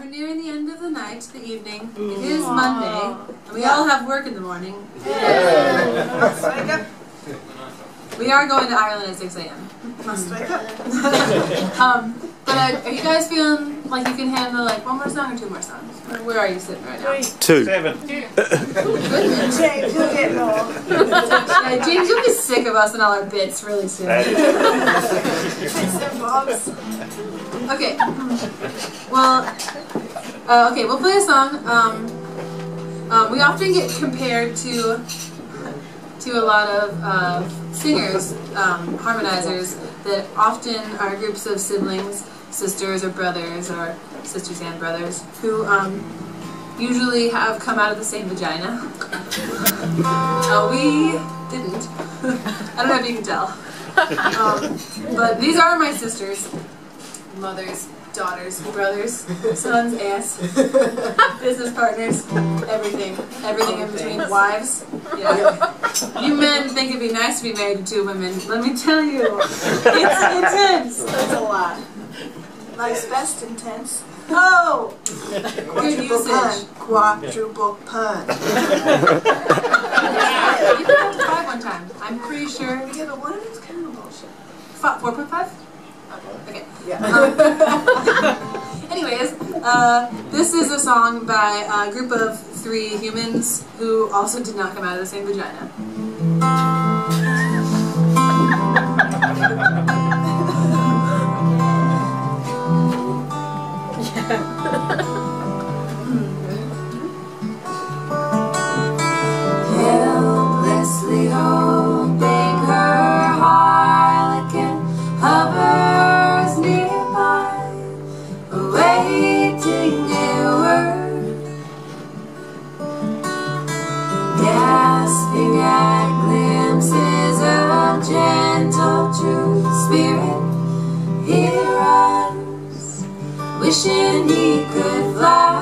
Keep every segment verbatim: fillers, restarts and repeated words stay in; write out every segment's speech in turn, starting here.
we're nearing the end of the night, the evening. It is Monday, and we yeah. all have work in the morning. Yeah. Must wake up. We are going to Ireland at six A M Must wake up. um, but uh, are you guys feeling like you can handle like one more song or two more songs? Where are you sitting right now? Two. Seven. Goodness. James, you'll get more. uh, James, you'll be sick of us and all our bits really soon. Okay. Well, uh, okay, we'll play a song. Um, um, we often get compared to to a lot of uh, singers, um, harmonizers, that often are groups of siblings, sisters or brothers, or sisters and brothers, who um, usually have come out of the same vagina. uh, we didn't. I don't know if you can tell. Um, but these are my sisters, mothers, daughters, brothers, sons, aunts, business partners, everything. Everything in between. Wives. Yeah. You men think it'd be nice to be married to two women. Let me tell you, it's intense. That's a lot. Life's best intense. Oh! Quadruple pun. Quadruple pun. Yeah, you got to five one time. I'm pretty sure. Yeah, but one of them's kind of bullshit. four point five? Okay. Yeah. Um, anyways, uh, this is a song by a group of three humans who also did not come out of the same vagina. Helplessly holding her harlequin hovers nearby, awaiting a word, gasping at glimpses of gentle true spirit. He runs, wishing he could fly,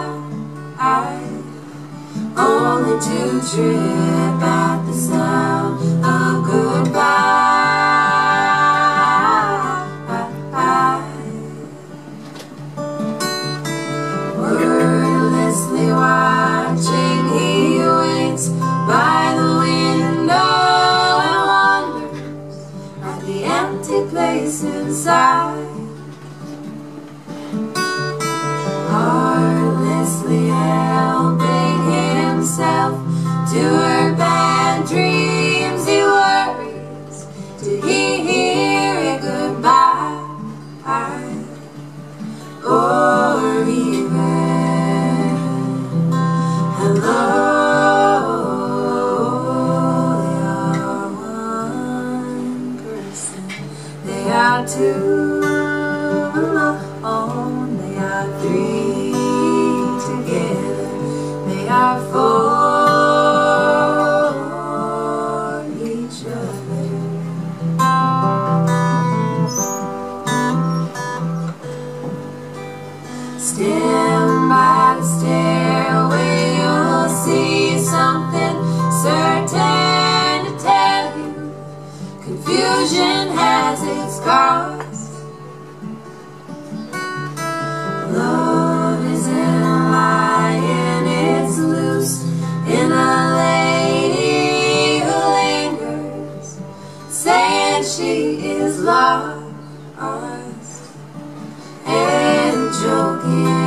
only to trip at the sound of goodbye. Wordlessly watching, he waits by the window and wonders at the empty place inside. Heartlessly helping himself to her bad dreams, he worries, did he hear a goodbye? Or even hello? They are one person, they are two alone, they are three together, they are for each other. Stand by the stairway, you'll see something certain to tell you. Confusion has its cause. Love isn't lying, it's loose in a lady who lingers, saying she is lost, and joking